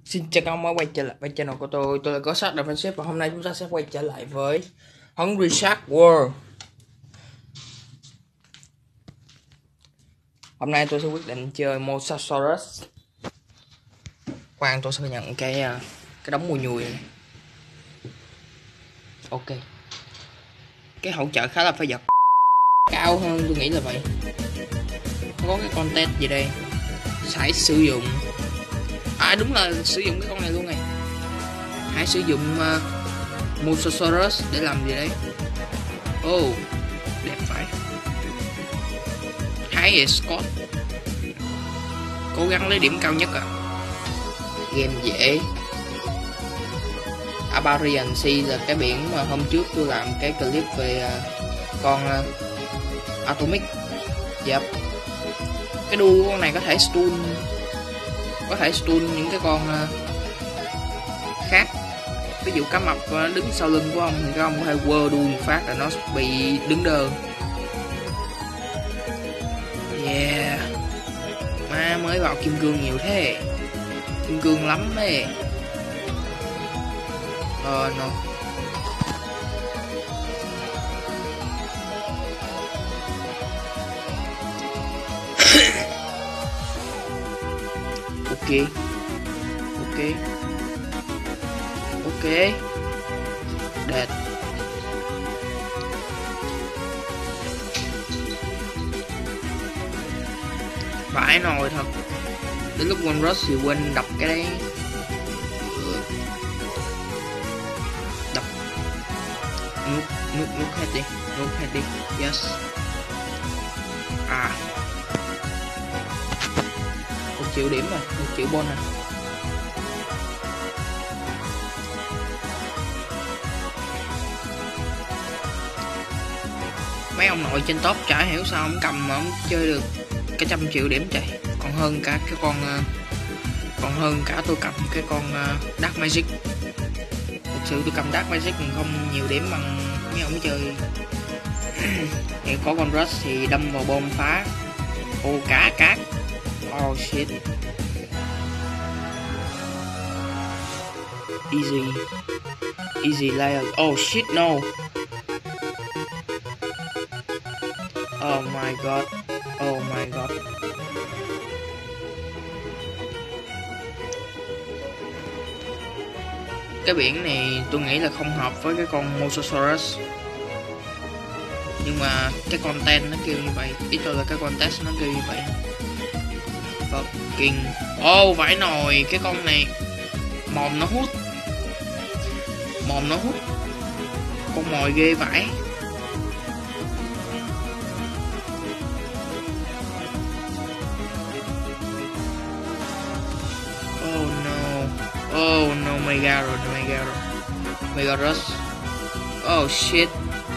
Xin chào các ông đã quay trở lại với channel của tôi là có sát Fan Ship và hôm nay chúng ta sẽ quay trở lại với Hungry Shark World. Hôm nay tôi sẽ quyết định chơi Mosasaurus. Khoan, tôi sẽ nhận cái đống mùi nhùi này. Ok. Cái hỗ trợ khá là phải giật cao hơn tôi nghĩ là vậy. Có cái content gì đây? Phải sử dụng đúng là sử dụng cái con này luôn này. Hãy sử dụng Mosasaurus để làm gì đấy? Đẹp phải. Hãy Scott cố gắng lấy điểm cao nhất game dễ. Abarian Sea là cái biển mà hôm trước tôi làm cái clip về con Atomic. Yep. Cái đuôi của con này có thể stun những cái con khác. Ví dụ cá mập đứng sau lưng của ông thì các ông có thể quơ đuôi một phát là nó bị đứng đơ. Yeah. Má mới vào kim cương nhiều thế. Kim cương lắm đấy. No. Ok. Đẹp. Vãi nồi thật. Đến lúc quên rush thì quên đập cái đấy. Đập. Nước hết đi. Yes. 1 triệu điểm rồi, 1 triệu bon này. Mấy ông nội trên top chả hiểu sao ông cầm mà ông chơi được cả 100 triệu điểm trời. Còn hơn cả tôi cầm cái con Dark Magic. Thực sự tôi cầm Dark Magic không nhiều điểm bằng mấy ông chơi. Thì có con Rush thì đâm vào bom phá. Cá cát. Shit. Easy layer. Shit no. Oh my god. Cái biển này tôi nghĩ là không hợp với cái con Mosasaurus. Nhưng mà cái content nó kêu như vậy. Ý tôi là cái content nó kêu như vậy. Fucking. Vãi nồi. Cái con này mồm nó hút. Con mồi ghê vãi. Oh no, Mega Rush. Shit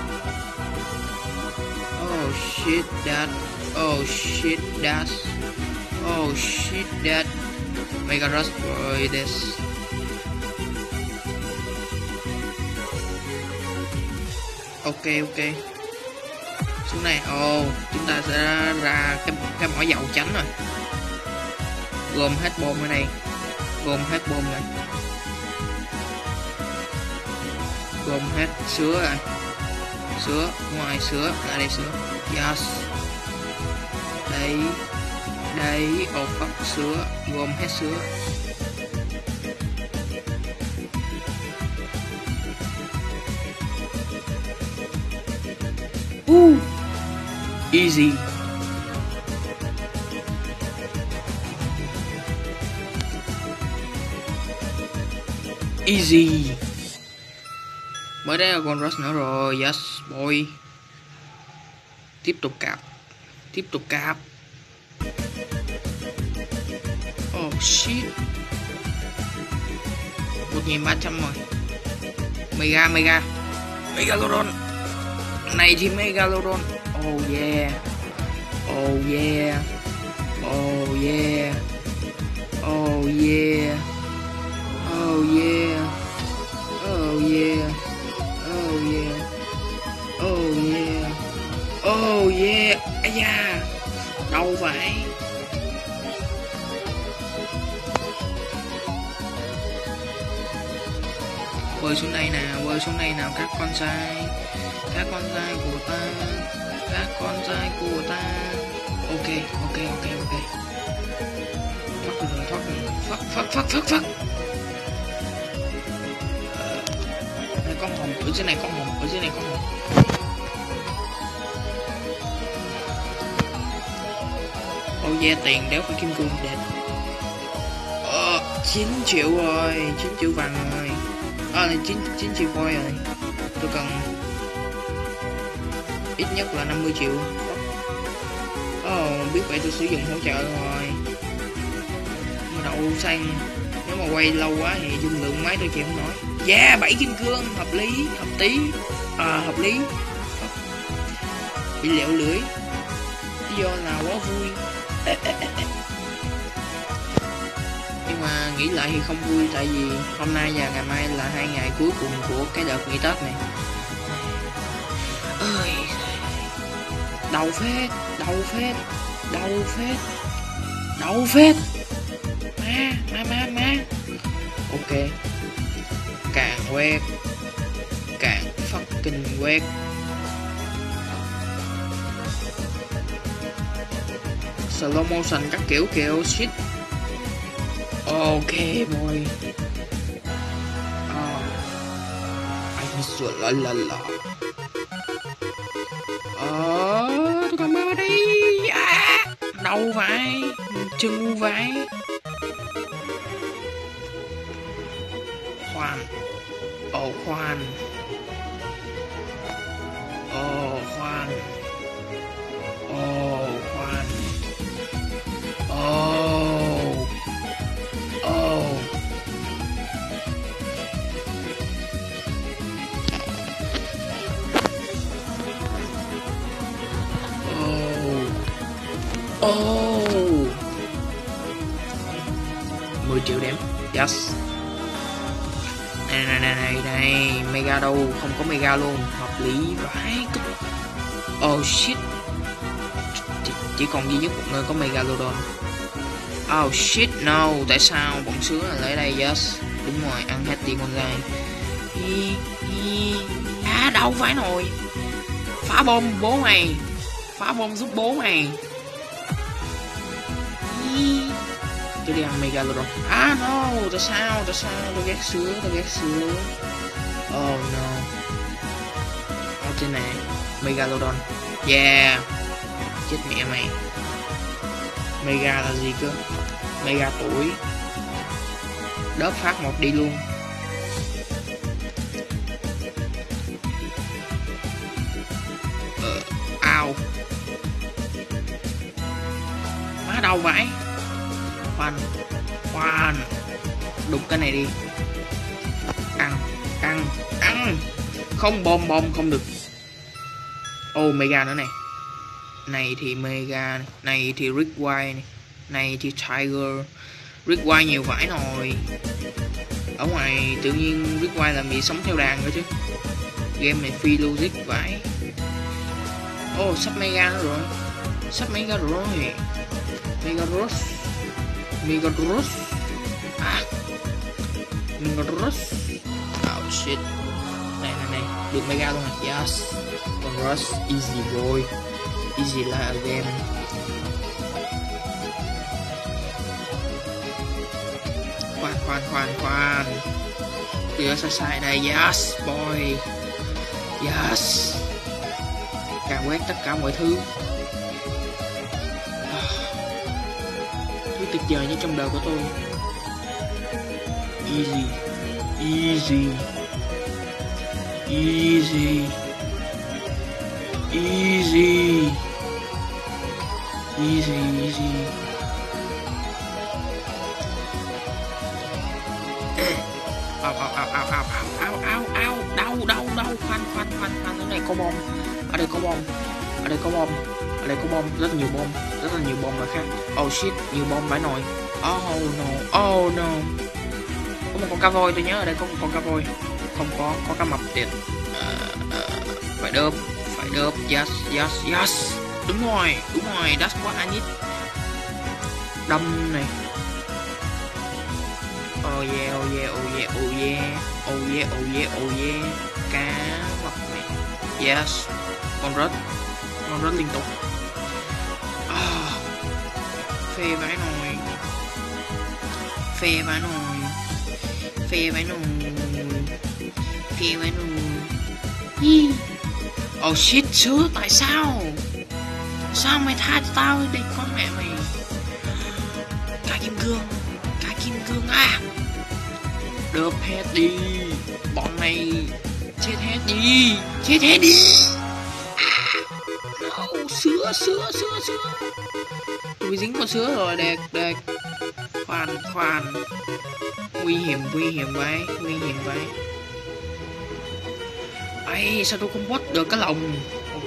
that. Mega Rush boy this. Ok. Xuống này. Chúng ta sẽ ra cái mỏ dầu tránh rồi. Gồm hết bom ở đây. Gồm hết sữa rồi. Ngoài sữa là đây sữa. Yes. Đây. Fuck sữa. Gồm hết sữa. Easy. Mới đây là con Rush nữa rồi. Yes boy. Tiếp tục cạp. Shit. 1300 rồi. Megalodon. Này thì Megalodon. Yeah. Da. Đau vậy. Bơi xuống đây nào, bơi xuống đây nào các con trai. Các con trai của ta. Các con trai của ta. Ok. Thoát rồi. Fuck. Đây con hồng, ở dưới này con hồng. Oh yeah, tiền đéo phải kim cương đẹp. 9 triệu rồi, 9 triệu vàng rồi. Này 9 triệu voi rồi. Tôi cần ít nhất là 50 triệu. Biết vậy tôi sử dụng hỗ trợ rồi. Mà đậu xanh, nếu mà quay lâu quá thì dung lượng máy tôi chịu không nổi. Yeah, 7 kim cương, hợp lý. Bị lẹo lưỡi. Lý do là quá vui. Nhưng mà nghĩ lại thì không vui, tại vì hôm nay và ngày mai là 2 ngày cuối cùng của cái đợt nghỉ Tết này. Ơi, đầu phết. Má. Ok, càng quét càng fucking quét. Slow motion các kiểu shit. Ok boy. Anh sửa la. Tôi cầm mơ đi. Đầu vai, chân u vai. Khoan. Oh, 10 triệu điểm. Yes. Này, mega đâu, không có mega luôn, hợp lý vãi. Oh shit. Chỉ còn duy nhất một nơi có megalodon. Oh shit no, tại sao bọn sứa là lấy đây? Yes, đúng rồi, ăn hết tiền online. Đâu phải nồi. Phá bom bố mày. Phá bom giúp bố mày. Tôi đi ăn megalodon. No, tại sao tôi ghét sứa. Oh no. Ở trên này megalodon. Yeah, chết mẹ mày. Mega là gì cơ? Mega tuổi. Đớp phát một đi luôn. Má đau vãi. Khoan. Đục cái này đi. Ăn. Không bom không được. Mega nữa này. Này thì mega, này thì Rick White, này thì Tiger. Rick White nhiều vãi rồi. Ở ngoài tự nhiên Rick White làm gì sống theo đàn nữa chứ. Game này phi logic vãi. Sắp mega nữa rồi. Megaros. Oh shit. Này, được mega luôn rồi. Yes. Còn Rush easy boy. Easy là game. Khoan. Tựa sai đây. Yes boy. Yes. Càng quét tất cả mọi thứ. Thứ tuyệt vời nhất trong đời của tôi. Easy. Đau. Khoan. Ở đây có bom. Ở đây có bom. Rất là nhiều bom mà khác. Oh shit, nhiều bom vãi nồi. Oh no. Có một con cá voi, tôi nhớ ở đây có một con cá voi. Không có cá mập tiệt. Phải đớp. Yes. Đúng rồi, that's what I need. Đâm này. oh yeah, oh yeah, oh yeah, oh yeah, oh yeah, oh yeah, oh yeah. Cá mập này. Yes. Con rớt liên tục. Phê vãi nồi. Phê vãi nồi. Phê vãi nồi. Phê vãi nồi. Oh shit, sữa, tại sao? Sao mày tha cho tao đi con mẹ mày? Cá kim cương à. Đớp hết đi. Bọn này chết hết đi. No, sữa. Tôi dính con sữa rồi, đệt. Khoan. Nguy hiểm vậy. Ây, sao tôi không bắt được cái lồng? Ok.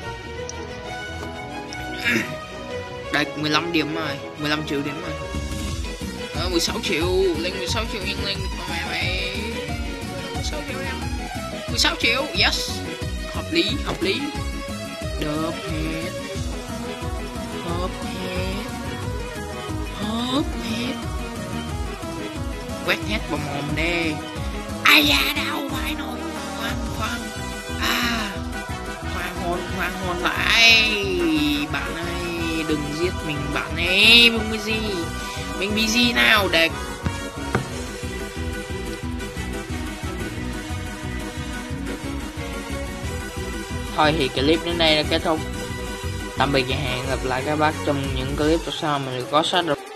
Đạt 15 điểm rồi, 15 triệu điểm rồi. 16 triệu, lên 16 triệu nhân lên con mẹ mày. 16 triệu em. 16 triệu, yes. Hợp lý. Đớp hết. Quét hết vào mồm đi. Ai da đau vai nồi. Khoan. Khoan hồn lại. Bạn ơi, đừng giết mình bạn ơi. Mình bị gì nào để. Thôi thì clip đến đây là kết thúc. Tạm biệt và hẹn gặp lại các bác trong những clip sau mình có sách được.